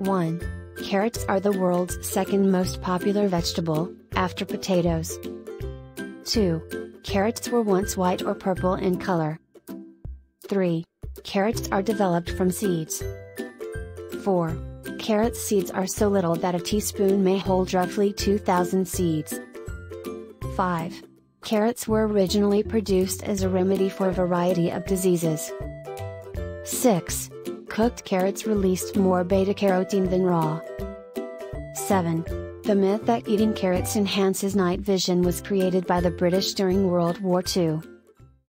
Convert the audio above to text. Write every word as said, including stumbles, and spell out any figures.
one. Carrots are the world's second most popular vegetable, after potatoes. two. Carrots were once white or purple in color. three. Carrots are developed from seeds. four. Carrot seeds are so little that a teaspoon may hold roughly two thousand seeds. five. Carrots were originally produced as a remedy for a variety of diseases. six. Cooked carrots released more beta-carotene than raw. seven. The myth that eating carrots enhances night vision was created by the British during World War Two.